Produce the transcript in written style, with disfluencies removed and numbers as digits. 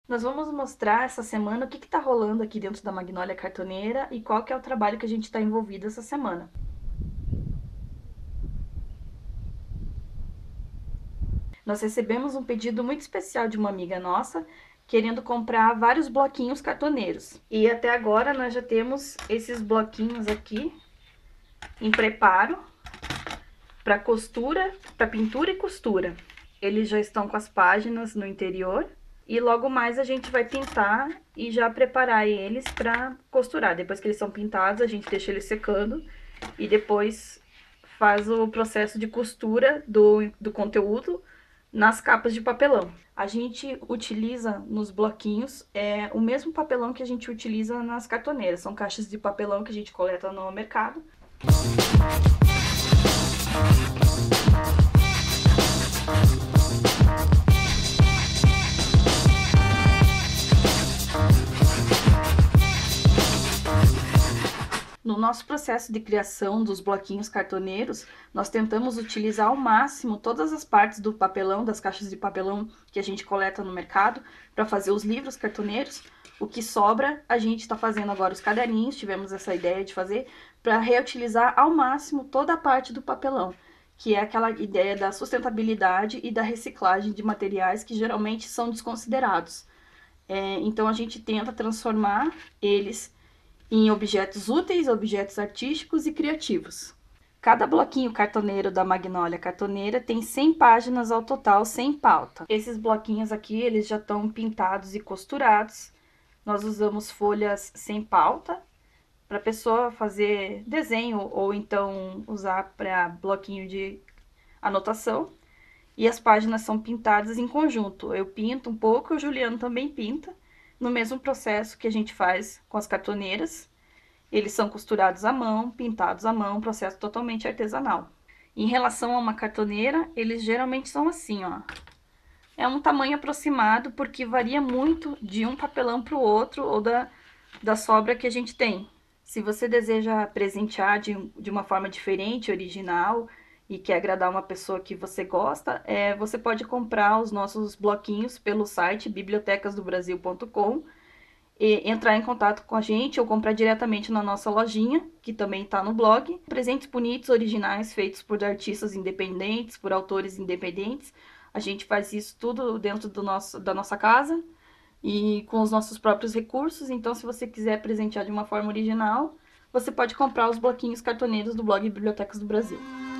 Nós vamos mostrar essa semana o que está rolando aqui dentro da Magnólia Cartoneira e qual que é o trabalho que a gente está envolvido essa semana. Nós recebemos um pedido muito especial de uma amiga nossa, querendo comprar vários bloquinhos cartoneiros. E até agora nós já temos esses bloquinhos aqui em preparo para costura, para pintura e costura. Eles já estão com as páginas no interior e logo mais a gente vai pintar e já preparar eles para costurar. Depois que eles são pintados, a gente deixa eles secando e depois faz o processo de costura do conteúdo nas capas de papelão. A gente utiliza nos bloquinhos o mesmo papelão que a gente utiliza nas cartoneiras. São caixas de papelão que a gente coleta no mercado. No nosso processo de criação dos bloquinhos cartoneiros, nós tentamos utilizar ao máximo todas as partes do papelão, das caixas de papelão que a gente coleta no mercado, para fazer os livros cartoneiros. O que sobra, a gente está fazendo agora os caderninhos, tivemos essa ideia de fazer, para reutilizar ao máximo toda a parte do papelão, que é aquela ideia da sustentabilidade e da reciclagem de materiais que geralmente são desconsiderados. Então a gente tenta transformar eles em objetos úteis, objetos artísticos e criativos. Cada bloquinho cartoneiro da Magnólia Cartoneira tem 100 páginas ao total, sem pauta. Esses bloquinhos aqui, eles já estão pintados e costurados. Nós usamos folhas sem pauta, para a pessoa fazer desenho ou então usar para bloquinho de anotação. E as páginas são pintadas em conjunto. Eu pinto um pouco, o Juliano também pinta, no mesmo processo que a gente faz com as cartoneiras. Eles são costurados à mão, pintados à mão, processo totalmente artesanal. Em relação a uma cartoneira, eles geralmente são assim, ó. É um tamanho aproximado, porque varia muito de um papelão para o outro ou da sobra que a gente tem. Se você deseja presentear de uma forma diferente, original, e quer agradar uma pessoa que você gosta, você pode comprar os nossos bloquinhos pelo site bibliotecasdobrasil.com e entrar em contato com a gente ou comprar diretamente na nossa lojinha, que também está no blog. Presentes bonitos, originais, feitos por artistas independentes, por autores independentes. A gente faz isso tudo dentro da nossa casa e com os nossos próprios recursos. Então, se você quiser presentear de uma forma original, você pode comprar os bloquinhos cartoneiros do blog Bibliotecas do Brasil.